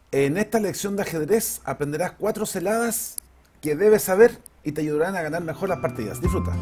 En esta lección de ajedrez aprenderás 4 celadas que debes saber y te ayudarán a ganar mejor las partidas. Disfruta.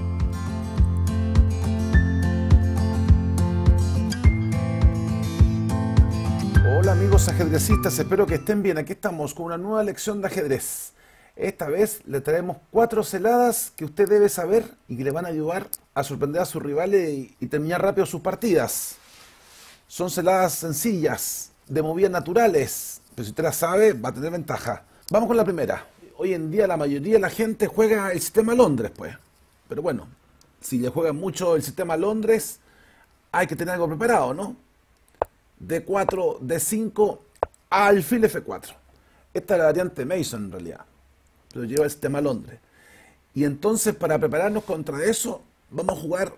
Hola amigos ajedrecistas, espero que estén bien. Aquí estamos con una nueva lección de ajedrez. Esta vez le traemos 4 celadas que usted debe saber y que le van a ayudar a sorprender a sus rivales y terminar rápido sus partidas. Son celadas sencillas, de movidas naturales, pero si usted las sabe va a tener ventaja. Vamos con la primera. Hoy en día la mayoría de la gente juega el sistema Londres, pues. Pero bueno, si le juegan mucho el sistema Londres, hay que tener algo preparado, ¿no? D4, D5, alfil F4. Esta es la variante Mason en realidad, pero lleva el sistema Londres. Y entonces para prepararnos contra eso, vamos a jugar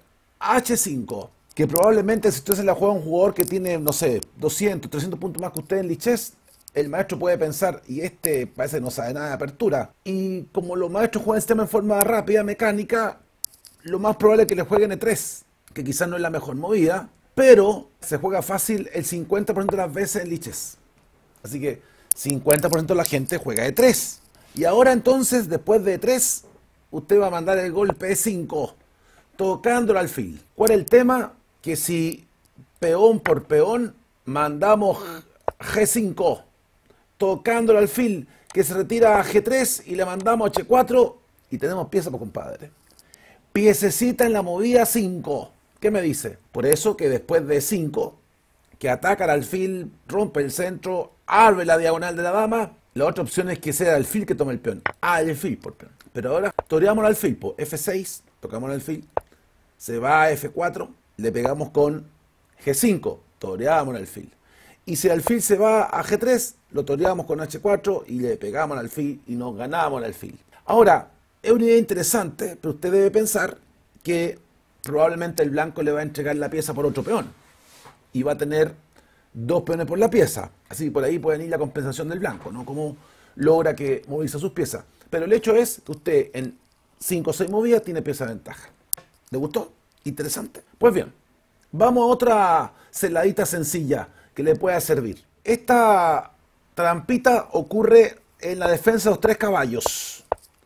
H5, que probablemente si usted se la juega a un jugador que tiene, no sé, 200, 300 puntos más que usted en lichess, el maestro puede pensar, y este parece que no sabe nada de apertura. Y como los maestros juegan el sistema en forma rápida, mecánica, lo más probable es que le jueguen E3, que quizás no es la mejor movida, pero se juega fácil el 50% de las veces en lichess. Así que 50% de la gente juega E3. Y ahora entonces, después de E3, usted va a mandar el golpe E5, tocando el alfil. ¿Cuál es el tema? Que si peón por peón mandamos G5, tocando el alfil, que se retira a G3 y le mandamos H4 y tenemos pieza, pues compadre. Piececita en la movida 5. ¿Qué me dice? Por eso que después de 5, que ataca el alfil, rompe el centro, abre la diagonal de la dama, la otra opción es que sea el alfil que tome el peón. Alfil por peón. Pero ahora toreamos el alfil, pues F6, tocamos el alfil, se va a F4, le pegamos con G5, toreamos el alfil. Y si el alfil se va a G3, lo toreamos con H4 y le pegamos al alfil y nos ganamos el alfil. Ahora, es una idea interesante, pero usted debe pensar que probablemente el blanco le va a entregar la pieza por otro peón y va a tener 2 peones por la pieza. Así que por ahí puede venir la compensación del blanco, ¿no? Cómo logra que moviliza sus piezas. Pero el hecho es que usted en 5 o 6 movidas tiene pieza de ventaja. ¿Le gustó? Interesante. Pues bien, vamos a otra celadita sencilla que le pueda servir. Esta trampita ocurre en la defensa de los 3 caballos.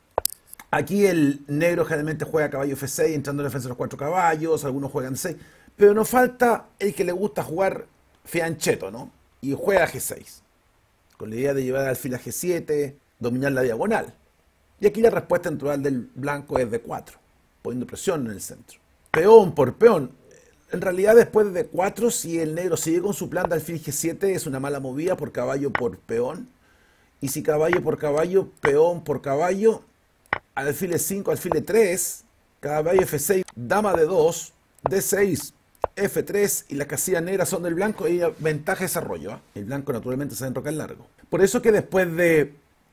Aquí el negro generalmente juega caballo F6, entrando en defensa de los 4 caballos, algunos juegan 6, pero nos falta el que le gusta jugar fianchetto, ¿no? Y juega G6, con la idea de llevar al alfil a G7, dominar la diagonal. Y aquí la respuesta natural del blanco es D4, poniendo presión en el centro. Peón por peón. En realidad después de D4, si el negro sigue con su plan de alfil G7, es una mala movida por caballo por peón. Y si caballo por caballo, peón por caballo, alfil E5, alfil E3, caballo F6, dama D2, D6, F3 y las casillas negras son del blanco y ventaja de desarrollo, ¿eh? El blanco naturalmente se va a enrocar largo. Por eso que después de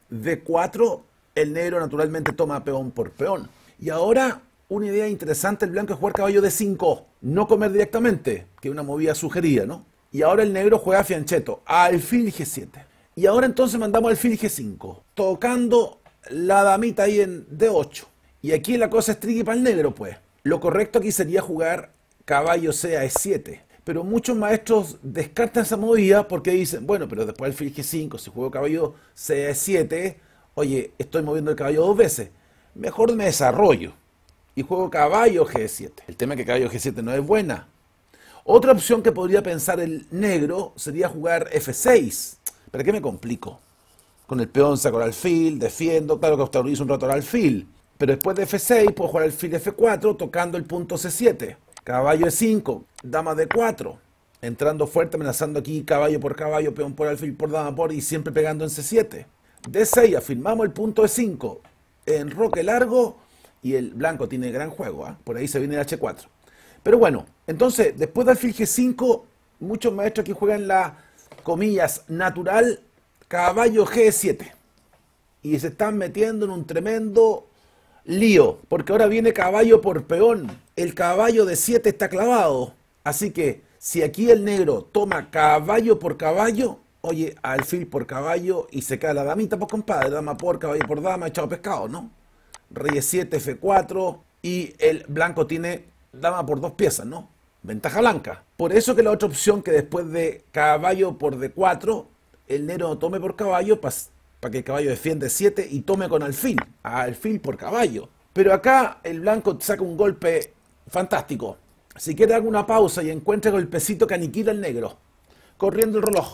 D4, el negro naturalmente toma peón por peón. Y ahora, una idea interesante, el blanco es jugar caballo D5, no comer directamente, que es una movida sugerida, ¿no? Y ahora el negro juega fianchetto, alfil G7. Y ahora entonces mandamos alfil G5, tocando la damita ahí en D8. Y aquí la cosa es tricky para el negro, pues. Lo correcto aquí sería jugar caballo C a E7. Pero muchos maestros descartan esa movida porque dicen, bueno, pero después alfil G5, si juego caballo C a E7, oye, estoy moviendo el caballo 2 veces. Mejor me desarrollo y juego caballo G7. El tema es que caballo G7 no es buena. Otra opción que podría pensar el negro sería jugar F6. ¿Para qué me complico? Con el peón saco el alfil, defiendo, claro que obstaculizo un rato al alfil. Pero después de F6 puedo jugar alfil F4 tocando el punto C7. Caballo E5, dama D4. Entrando fuerte, amenazando aquí caballo por caballo, peón por alfil, por dama por y siempre pegando en C7. D6, afirmamos el punto E5. Enroque largo y el blanco tiene gran juego, ¿eh? Por ahí se viene el H4. Pero bueno, entonces después de alfil G5, muchos maestros aquí juegan la, comillas, natural caballo G7 y se están metiendo en un tremendo lío, porque ahora viene caballo por peón, el caballo de 7 está clavado, así que si aquí el negro toma caballo por caballo, oye, alfil por caballo y se cae la damita, pues compadre, dama por caballo por dama, echado pescado, ¿no? Rey E7, F4 y el blanco tiene dama por 2 piezas, ¿no? Ventaja blanca. Por eso que la otra opción que después de caballo por D4 el negro no tome por caballo para que el caballo defiende 7 y tome con alfil por caballo. Pero acá el blanco saca un golpe fantástico. Si quiere haga una pausa y encuentra el golpecito que aniquila al negro. Corriendo el reloj.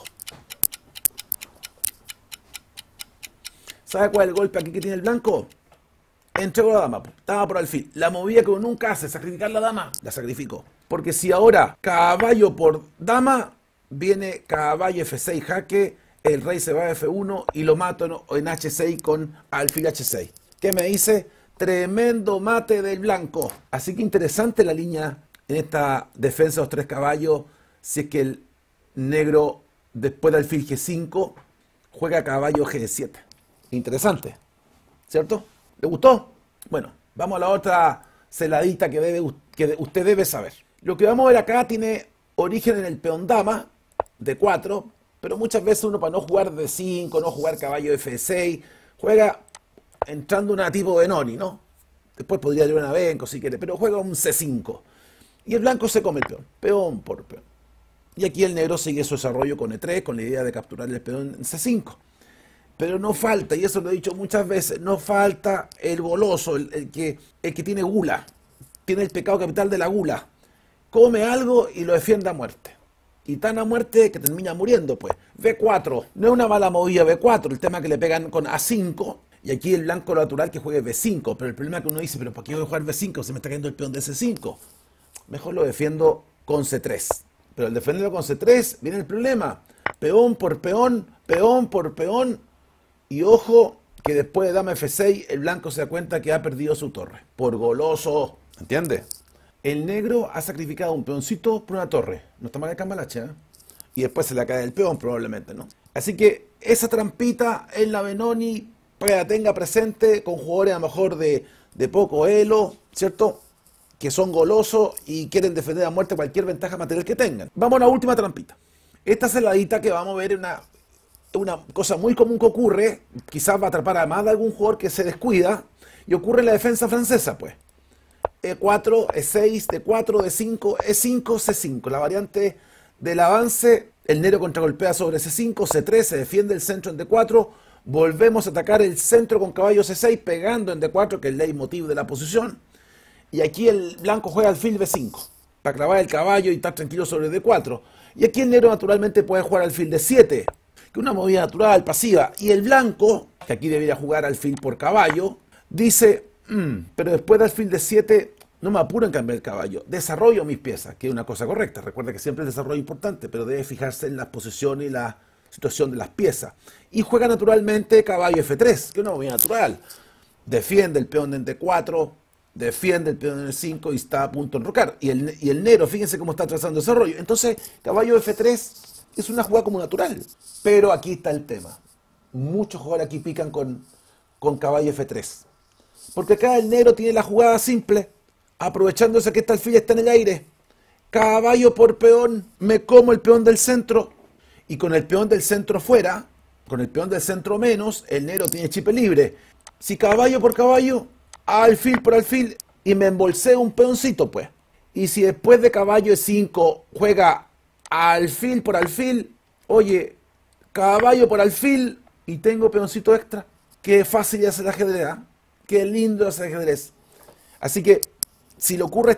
¿Sabe cuál es el golpe aquí que tiene el blanco? Entregó la dama por alfil. La movida que uno nunca hace, sacrificar la dama, la sacrificó. Porque si ahora caballo por dama, viene caballo F6 jaque, el rey se va a F1 y lo mato en H6 con alfil H6. ¿Qué me dice? Tremendo mate del blanco. Así que interesante la línea en esta defensa de los 3 caballos. Si es que el negro después de alfil G5 juega caballo G7. Interesante, ¿cierto? ¿Le gustó? Bueno, vamos a la otra celadita que usted debe saber. Lo que vamos a ver acá tiene origen en el peón dama de 4, pero muchas veces uno para no jugar de 5, no jugar caballo F6, juega entrando una tipo de noni, ¿no? Después podría ir una venco si quiere, pero juega un C5. Y el blanco se come el peón por peón. Y aquí el negro sigue su desarrollo con E3, con la idea de capturar el peón en C5. Pero no falta, y eso lo he dicho muchas veces, no falta el goloso, el que tiene gula, tiene el pecado capital de la gula. Come algo y lo defiende a muerte. Y tan a muerte que termina muriendo, pues. B4, no es una mala movida B4, el tema que le pegan con A5, y aquí el blanco natural que juegue B5, pero el problema es que uno dice, pero ¿para qué voy a jugar B5? Se me está cayendo el peón de C5. Mejor lo defiendo con C3. Pero al defenderlo con C3, viene el problema. Peón por peón, peón por peón. Y ojo que después de dama F6 el blanco se da cuenta que ha perdido su torre. Por goloso. ¿Entiende? El negro ha sacrificado un peoncito por una torre. No está mal el cambalache, ¿eh? Y después se le cae el peón probablemente, ¿no? Así que esa trampita en la Benoni para que la tenga presente con jugadores a lo mejor de poco elo, ¿cierto? Que son golosos y quieren defender a muerte cualquier ventaja material que tengan. Vamos a la última trampita. Esta celadita que vamos a ver es una cosa muy común que ocurre, quizás va a atrapar a más de algún jugador que se descuida, y ocurre en la defensa francesa, pues. E4, E6, D4, D5, E5, C5. La variante del avance, el negro contragolpea sobre C5, C3, se defiende el centro en D4, volvemos a atacar el centro con caballo C6, pegando en D4, que es el leitmotiv de la posición, y aquí el blanco juega alfil B5, para clavar el caballo y estar tranquilo sobre D4. Y aquí el negro naturalmente puede jugar alfil D7, que es una movida natural, pasiva, y el blanco, que aquí debería jugar alfil por caballo, dice, pero después de alfil D7 no me apuro en cambiar el caballo, desarrollo mis piezas, que es una cosa correcta. Recuerda que siempre el desarrollo es importante, pero debe fijarse en las posiciones y la situación de las piezas. Y juega naturalmente caballo F3, que es una movida natural. Defiende el peón en D4, defiende el peón en E5 y está a punto de enrocar. Y el negro, fíjense cómo está trazando el desarrollo. Entonces, caballo F3 es una jugada como natural. Pero aquí está el tema. Muchos jugadores aquí pican con caballo F3. Porque acá el negro tiene la jugada simple, aprovechándose que esta alfil está en el aire. Caballo por peón, me como el peón del centro. Y con el peón del centro fuera, con el peón del centro menos, el negro tiene chip libre. Si caballo por caballo, alfil por alfil, y me embolseo un peoncito, pues. Y si después de caballo E5 juega alfil por alfil, oye, caballo por alfil, y tengo peoncito extra. Qué fácil es el ajedrez, ¿eh? Qué lindo es el ajedrez. Así que, si le ocurre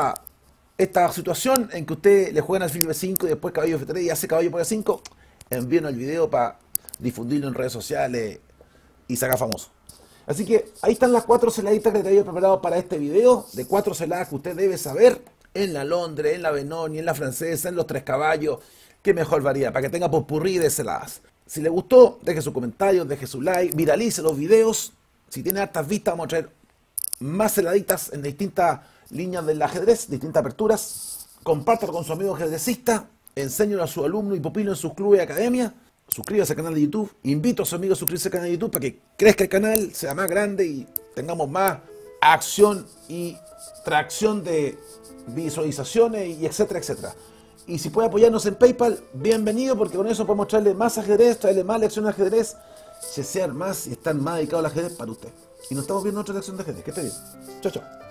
esta situación en que usted le juega alfil B5 y después caballo F3 y hace caballo por E5, envíenos el video para difundirlo en redes sociales y se haga famoso. Así que ahí están las 4 celaditas que te había preparado para este video, de 4 celadas que usted debe saber en la Londres, en la Benoni, en la francesa, en los 3 caballos. Qué mejor varía, para que tenga popurrí de celadas. Si le gustó, deje su comentario, deje su like, viralice los videos. Si tiene hartas vistas, vamos a traer más celaditas en distintas líneas del ajedrez, distintas aperturas. Compártalo con su amigo ajedrecista, enséñalo a su alumno y pupilo en sus clubes y academias. Suscríbase al canal de YouTube. Invito a su amigo a suscribirse al canal de YouTube para que crezca el canal, sea más grande y tengamos más acción y tracción de visualizaciones y etcétera, etcétera. Y si puede apoyarnos en PayPal, bienvenido, porque con eso podemos traerle más ajedrez, traerle más lecciones de ajedrez, chesear más y estar más dedicado al ajedrez para usted. Y nos estamos viendo en otra lección de ajedrez. Que esté bien. Chao, chao.